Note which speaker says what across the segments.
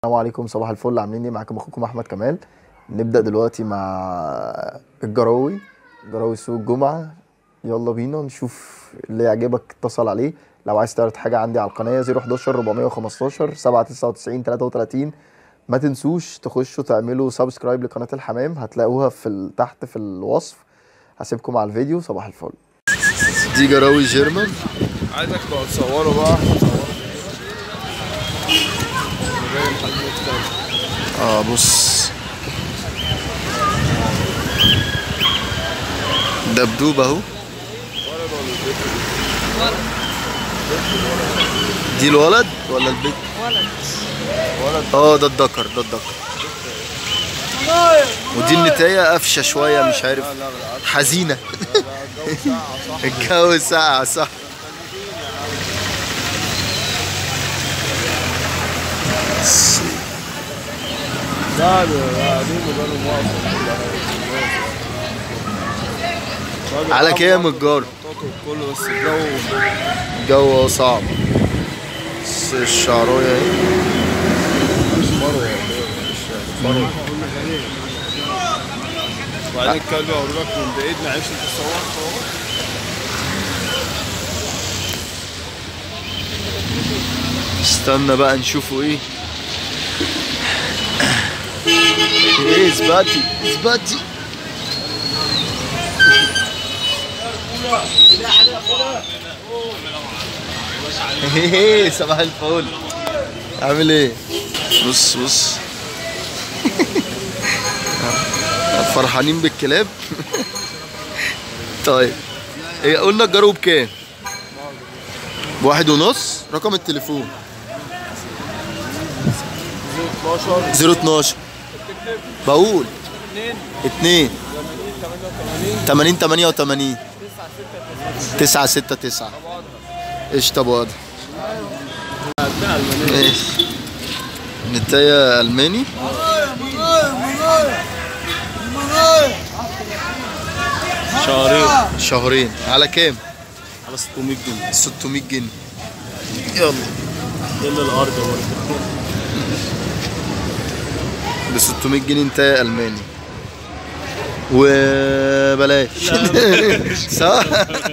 Speaker 1: السلام عليكم، صباح الفل. عاملين ايه؟ معاكم اخوكم احمد كمال. نبدا دلوقتي مع الجراوي سوق الجمعه. يلا بينا نشوف اللي يعجبك اتصل عليه. لو عايز تعرض حاجه عندي على القناه 011 415 799 33. ما تنسوش تخشوا تعملوا سبسكرايب لقناه الحمام، هتلاقوها تحت في الوصف. هسيبكم على الفيديو. صباح الفل. دي جراوي جيرمان.
Speaker 2: عايزك تبقى تصوره بقى.
Speaker 1: بص، دبدوب اهو. دي الولد ولا البنت؟ ولد. ده الذكر. ودي النتاية قفشة شوية، مش عارف، حزينة. الجو ساقع صح. على كام الجار؟
Speaker 2: كله بس
Speaker 1: الجو صعب. بس الشعرايه اهي.
Speaker 2: مش فروه. وبعدين الكلب اوريلك من بعيد، معلش انت تصور.
Speaker 1: استنى بقى نشوفوا ايه. اثباتي. صباح الفل. عامل ايه؟ بص. فرحانين بالكلاب. طيب ايه قلنا الجرو بكام؟ 1.5. رقم التليفون 012 بقول 2 80 88 969. قشطة ابو قدر. ماشي. نتاية ألماني. شهرين. على كام؟
Speaker 2: على 600 جنيه.
Speaker 1: 600 جنيه. يلا
Speaker 2: الارض برضه
Speaker 1: ب 600 جنيه نتاية ألماني. وبلاش. صح.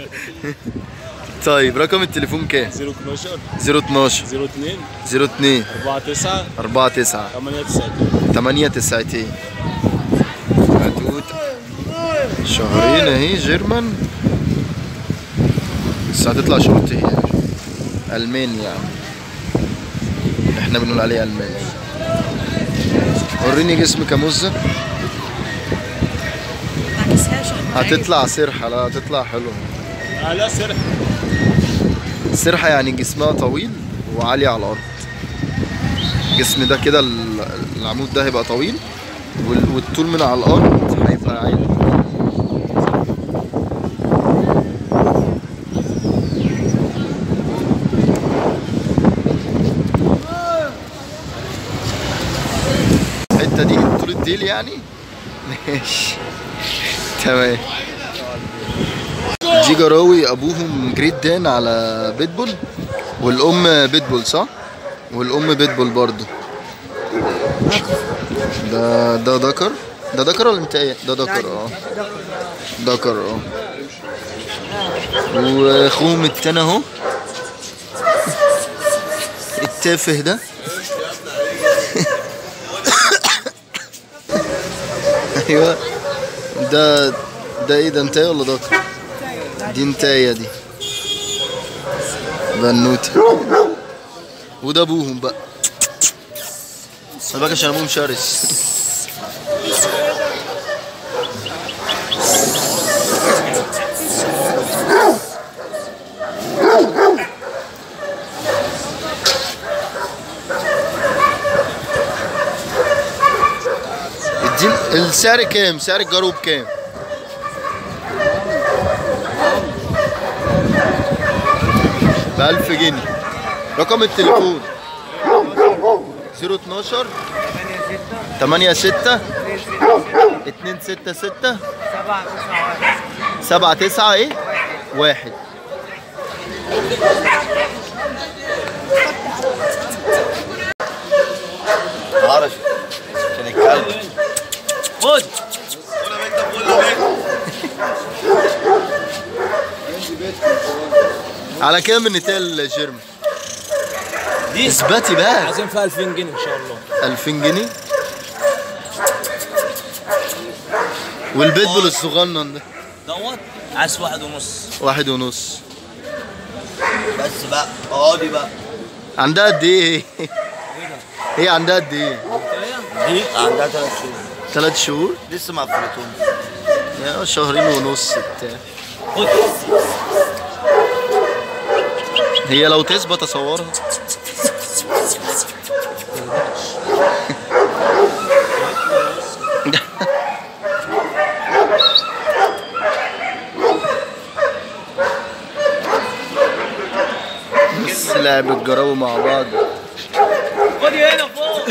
Speaker 1: طيب رقم التليفون كام؟ 012 02 49 892. شهرين اهي جيرمان. بس هتطلع شرطي يعني ألماني، يعني احنا بنقول عليه ألماني. وريني جسمك يا مزة. هتطلع سرحة. لا هتطلع حلوة.
Speaker 2: لا
Speaker 1: سرحة يعني جسمها طويل وعالية على الأرض. الجسم ده كده، العمود ده هيبقى طويل والطول من على الأرض هيبقى عالي. الحتة دي طول الديل يعني. ماشي تمام. دي جراوي ابوهم جريت دان على بيتبول، والام بيتبول صح؟ والام بيتبول برضو. ده ذكر. ده ذكر ولا انت؟ ده ذكر. ذكر. واخوهم التاني اهو، التافه ده. ايوه. ده ايه ده؟ انتايه ولا ذكر؟ دي انتايه دي بنوتي. وده ابوهم بقى. بقى عشان ابوهم شرس. السعر كام؟ سعر الجروب كام؟ ب1000 جنيه. رقم التليفون 012 86 266 79 ايه؟ 1. على كام النتال الجيرمان؟
Speaker 3: دي
Speaker 1: اثباتي بقى.
Speaker 3: عايزين فيها 2000 جنيه ان شاء الله.
Speaker 1: 2000 جنيه. والبيتبول الصغنن ده
Speaker 3: دوت عايز 1.5.
Speaker 1: 1.5.
Speaker 4: بس بقى اقعدي بقى.
Speaker 1: عندها قد ايه؟ هي عندها قد ايه؟
Speaker 4: دي عندها 3 شهور.
Speaker 1: 3 شهور؟
Speaker 4: لسه ما قفلتهمش.
Speaker 1: يا شهرين ونص بتاع.
Speaker 3: خد.
Speaker 1: هي لو تثبت اصورها. بس لعب الجراوي مع بعض.
Speaker 3: خدي هنا فوق.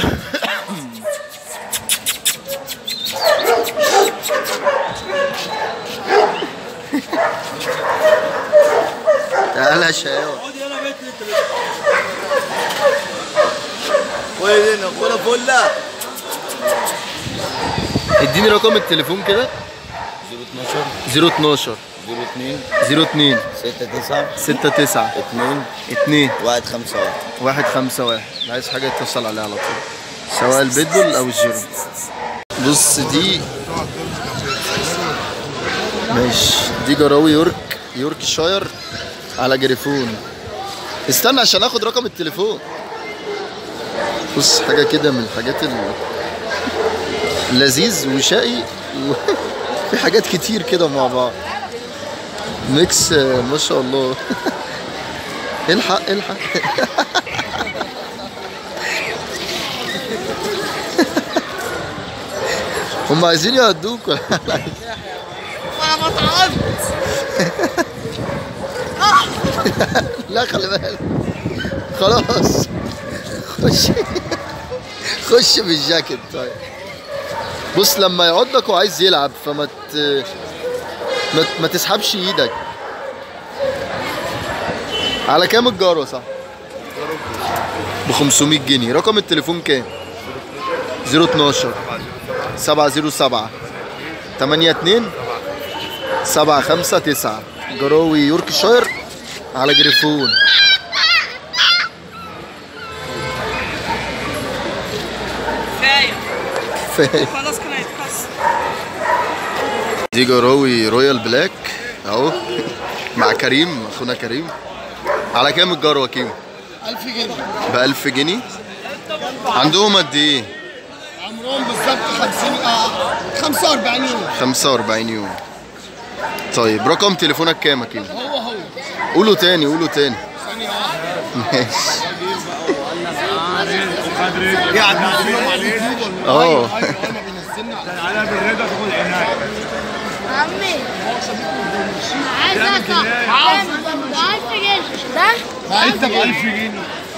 Speaker 1: تعالى يا شقاوة.
Speaker 3: خدي هنا بنت انت.
Speaker 4: خد هنا ولا فله.
Speaker 1: اديني رقم التليفون كده. 012
Speaker 4: 02
Speaker 1: 02
Speaker 4: 69
Speaker 1: 69
Speaker 4: 2
Speaker 1: 2
Speaker 4: 151.
Speaker 1: 151. عايز حاجة يتصل عليها على طول، سواء البيتبول أو الجيرمان. بص دي ماشي، دي جراوي يوركشاير على جريفون. استنى عشان اخد رقم التليفون. بص حاجة كده من الحاجات اللذيذ وشقي في حاجات كتير كده مع بعض، ميكس ما شاء الله. الحق الحق. هم عايزين يهدوك ولا انا بتعض. لا خلي بالك، خلاص خش بالجاكيت. طيب بص لما يعضك وعايز يلعب فما ما تسحبش ايدك. على كام الجارة صح؟ ب 500 جنيه. رقم التليفون كام؟ 012 707 82 759. جراوي يوركشاير على جريفون. كفايه
Speaker 5: خلاص كان هيتكسر.
Speaker 1: دي جراوي رويال بلاك اهو مع كريم، اخونا كريم. على كام الجروه كيمو؟
Speaker 6: 1000 جنيه.
Speaker 1: ب 1000 جنيه. عندهم قد ايه؟
Speaker 6: عمرهم بالظبط 45 يوم.
Speaker 1: 45 يوم. طيب رقم تليفونك كام يا كيمو؟
Speaker 6: هو
Speaker 1: قوله تاني قوله تاني.
Speaker 6: ثانية واحدة.
Speaker 1: ماشي.
Speaker 6: قاعد بينزلهم على اليوتيوب والله.
Speaker 1: اه
Speaker 6: ما بينزلنا
Speaker 2: على بالرضا تكون عناية.
Speaker 7: عمي عايز اقطع 1000 جنيه ده
Speaker 6: انت ب 1000 جنيه.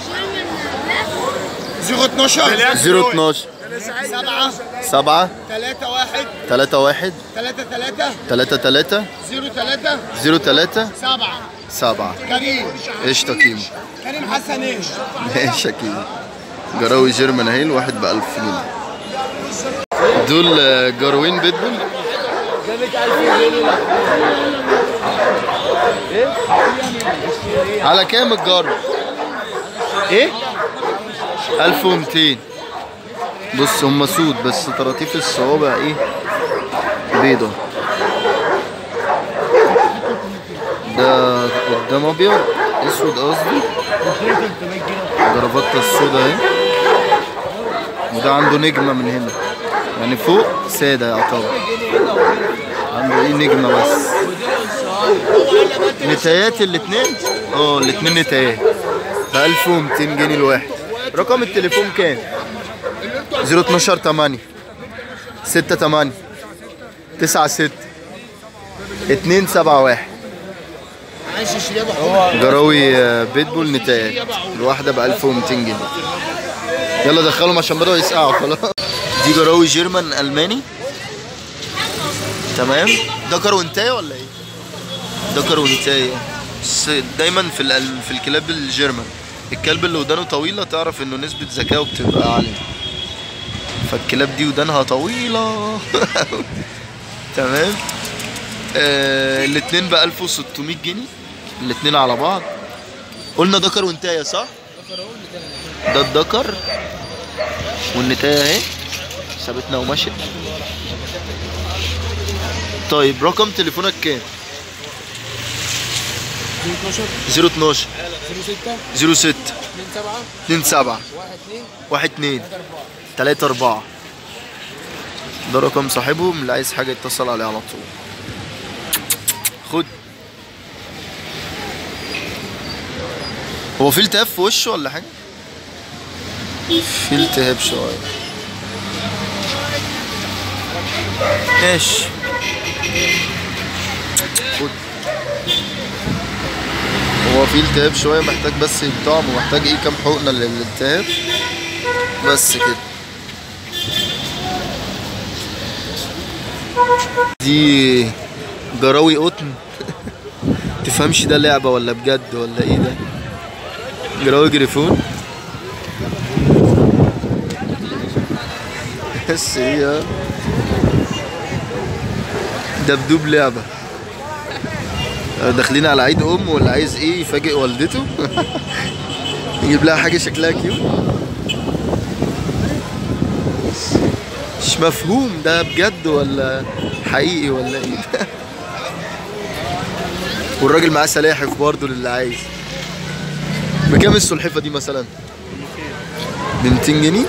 Speaker 6: 012
Speaker 1: 012 7
Speaker 6: 3 1
Speaker 1: 3 1
Speaker 6: 3 3
Speaker 1: 3 3
Speaker 6: 0 3
Speaker 1: 03
Speaker 6: 7
Speaker 1: 7.
Speaker 6: كريم.
Speaker 1: قشطة كيمو.
Speaker 6: كريم حسن ايش؟
Speaker 1: ماشي يا كيمو. جراوي جيرمان اهي الواحد ب 1000 جنيه. دول جاروين بيتبول. على كام الجار؟ ايه؟ 1200. بص هم سود بس طراطيف الصوابع ايه؟ بيضة. ده قدام ابيض اسود قصدي. جرافطة السودا اهي. وده عنده نجمة من هنا يعني فوق سادة يعتبر، عنده ايه نجمة بس. نتايات الاتنين؟ اه الاتنين نتايات ب 1200 جنيه الواحد. رقم التليفون كام؟ 012 8 6 8 9 6 2 7 1. جراوي بيتبول نتايات الواحدة ب 1200 جنيه. يلا دخلهم عشان بدأوا يسقعوا خلاص. دي جراوي جيرمان ألماني. تمام. ده كروينتاية ولا ايه؟ ده كروينتاية. بس دايما في الكلاب الجيرمان الكلب اللي ودانه طويلة تعرف انه نسبة ذكائه بتبقى عالية، فالكلاب دي ودانها طويلة. تمام. الاتنين ب 1600 جنيه الاتنين على بعض. قلنا دكر وانتايه صح؟ ده الدكر والنتايه اهي سابتنا ومشت. طيب رقم تليفونك كام؟ 012 06 27 12 34. ده رقم صاحبهم اللي عايز حاجة يتصل عليه على طول. خد. هو في التهاب في وشه ولا حاجة؟ في التهاب شوية. ماشي. خد. هو في التهاب شوية محتاج بس يطعم ومحتاج ايه كام حقنة للالتهاب بس كده. دي جراوي قطن. تفهمش ده لعبة ولا بجد ولا ايه ده؟ جراوي جريفون. بس هي دبدوب لعبة. داخلين على عيد واللي عايز ايه يفاجئ والدته. يجيب لها حاجة شكلها كيوت. مش مفهوم ده بجد ولا حقيقي ولا ايه. والراجل معاه سلاحف برضه للي عايز. بكام السلحفة دي مثلا؟ ب 200 جنيه؟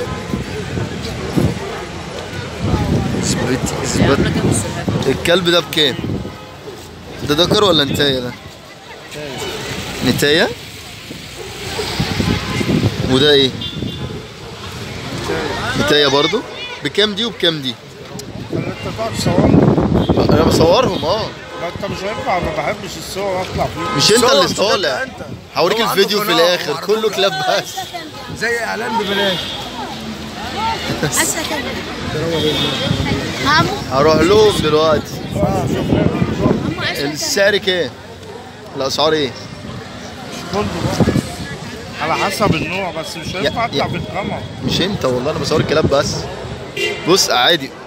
Speaker 1: اثبت. الكلب ده بكام؟ ده دكر ولا نتاية ده؟ نتاية؟ وده ايه؟ نتاية برضو؟ بكام دي وبكام دي؟
Speaker 2: انت تقعد تصورهم.
Speaker 1: انا بصورهم
Speaker 2: ما انت مش هينفع، ما بحبش الصور اطلع فيه.
Speaker 1: مش انت اللي طالع. هوريك الفيديو في الاخر كله كلاب بس.
Speaker 6: زي اعلان ببلاش.
Speaker 1: هروح لهم دلوقتي. السعر كام؟ الاسعار ايه؟
Speaker 2: كله على حسب النوع، بس مش هينفع اطلع بالقمر.
Speaker 1: مش انت والله، انا بصور الكلاب بس. بص عادي